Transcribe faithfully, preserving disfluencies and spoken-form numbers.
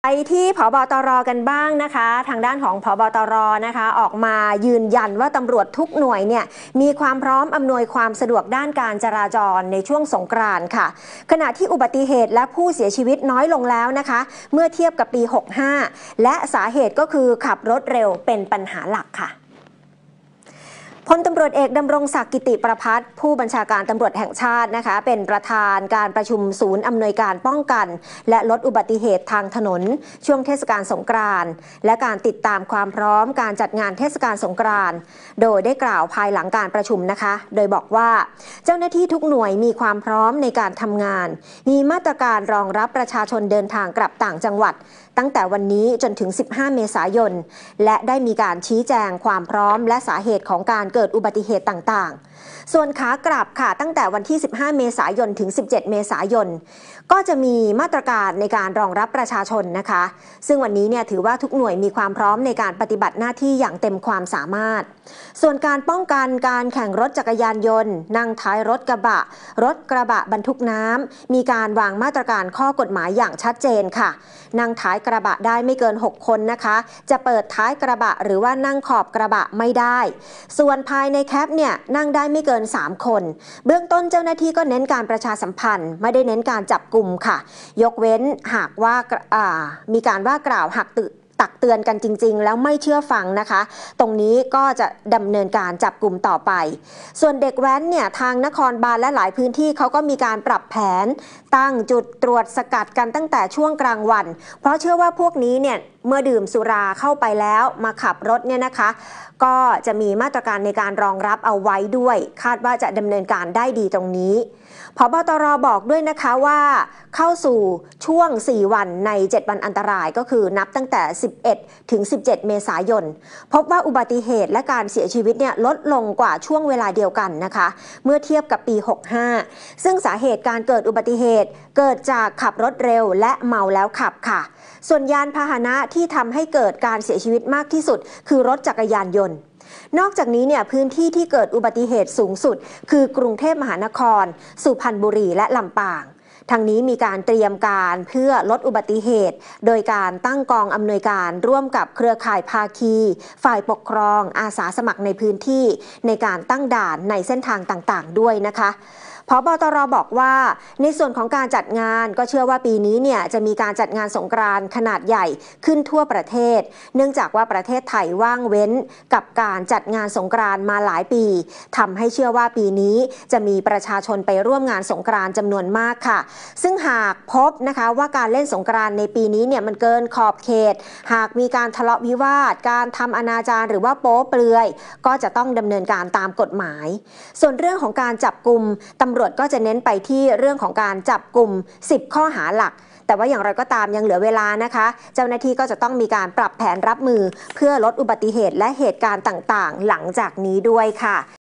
ไปที่ผบตรกันบ้างนะคะทางด้านของผบตรนะคะออกมายืนยันว่าตำรวจทุกหน่วยเนี่ยมีความพร้อมอำนวยความสะดวกด้านการจราจรในช่วงสงกรานต์ค่ะขณะที่อุบัติเหตุและผู้เสียชีวิตน้อยลงแล้วนะคะเมื่อเทียบกับปีหกห้าและสาเหตุก็คือขับรถเร็วเป็นปัญหาหลักค่ะพลตำรวจเอกดำรงศักดิ์กิติประภัสผู้บัญชาการตำรวจแห่งชาตินะคะเป็นประธานการประชุมศูนย์อำนวยการป้องกันและลดอุบัติเหตุทางถนนช่วงเทศกาลสงกรานต์และการติดตามความพร้อมการจัดงานเทศกาลสงกรานต์โดยได้กล่าวภายหลังการประชุมนะคะโดยบอกว่าเจ้าหน้าที่ทุกหน่วยมีความพร้อมในการทำงานมีมาตรการรองรับประชาชนเดินทางกลับต่างจังหวัดตั้งแต่วันนี้จนถึงสิบห้าเมษายนและได้มีการชี้แจงความพร้อมและสาเหตุของการเกิดอุบัติเหตุต่างๆส่วนขากลับค่ะตั้งแต่วันที่สิบห้าเมษายนถึงสิบเจ็ดเมษายนก็จะมีมาตรการในการรองรับประชาชนนะคะซึ่งวันนี้เนี่ยถือว่าทุกหน่วยมีความพร้อมในการปฏิบัติหน้าที่อย่างเต็มความสามารถส่วนการป้องกันการแข่งรถจักรยานยนต์นั่งท้ายรถกระบะรถกระบะบรรทุกน้ำมีการวางมาตรการข้อกฎหมายอย่างชัดเจนค่ะนั่งท้ายกระบะได้ไม่เกินหกคนนะคะจะเปิดท้ายกระบะหรือว่านั่งขอบกระบะไม่ได้ส่วนภายในแคปเนี่ยนั่งได้ไม่เกินสามคนเบื้องต้นเจ้าหน้าที่ก็เน้นการประชาสัมพันธ์ไม่ได้เน้นการจับกุมค่ะยกเว้นหากว่ามีการว่ากล่าวหักตึตักเตือนกันจริงๆแล้วไม่เชื่อฟังนะคะตรงนี้ก็จะดำเนินการจับกลุ่มต่อไปส่วนเด็กแว้นเนี่ยทางนครบาลและหลายพื้นที่เขาก็มีการปรับแผนตั้งจุดตรวจสกัดกันตั้งแต่ช่วงกลางวันเพราะเชื่อว่าพวกนี้เนี่ยเมื่อดื่มสุราเข้าไปแล้วมาขับรถเนี่ยนะคะก็จะมีมาตรการในการรองรับเอาไว้ด้วยคาดว่าจะดำเนินการได้ดีตรงนี้ผบตรบอกด้วยนะคะว่าเข้าสู่ช่วงสี่วันในเจ็ดวันอันตรายก็คือนับตั้งแต่สิบเอ็ดถึงสิบเจ็ดเมษายนพบว่าอุบัติเหตุและการเสียชีวิตเนี่ยลดลงกว่าช่วงเวลาเดียวกันนะคะเมื่อเทียบกับปีหกห้าซึ่งสาเหตุการเกิดอุบัติเหตุเกิดจากขับรถเร็วและเมาแล้วขับค่ะส่วนยานพาหนะที่ทำให้เกิดการเสียชีวิตมากที่สุดคือรถจักรยานยนต์นอกจากนี้เนี่ยพื้นที่ที่เกิดอุบัติเหตุสูงสุดคือกรุงเทพมหานครสุพรรณบุรีและลำปางทางนี้มีการเตรียมการเพื่อลดอุบัติเหตุโดยการตั้งกองอำนวยการร่วมกับเครือข่ายภาคีฝ่ายปกครองอาสาสมัครในพื้นที่ในการตั้งด่านในเส้นทางต่างๆด้วยนะคะผบตรบอกว่าในส่วนของการจัดงานก็เชื่อว่าปีนี้เนี่ยจะมีการจัดงานสงกรานต์ขนาดใหญ่ขึ้นทั่วประเทศเนื่องจากว่าประเทศไทยว่างเว้นกับการจัดงานสงกรานต์มาหลายปีทำให้เชื่อว่าปีนี้จะมีประชาชนไปร่วมงานสงกรานต์จำนวนมากค่ะซึ่งหากพบนะคะว่าการเล่นสงกรานต์ในปีนี้เนี่ยมันเกินขอบเขตหากมีการทะเลาะวิวาทการทำอนาจารหรือว่าโป๊เปลือยก็จะต้องดำเนินการตามกฎหมายส่วนเรื่องของการจับกุมตำรวจก็จะเน้นไปที่เรื่องของการจับกลุ่มสิบข้อหาหลักแต่ว่าอย่างไรก็ตามยังเหลือเวลานะคะเจ้าหน้าที่ก็จะต้องมีการปรับแผนรับมือเพื่อลดอุบัติเหตุและเหตุการณ์ต่างๆหลังจากนี้ด้วยค่ะ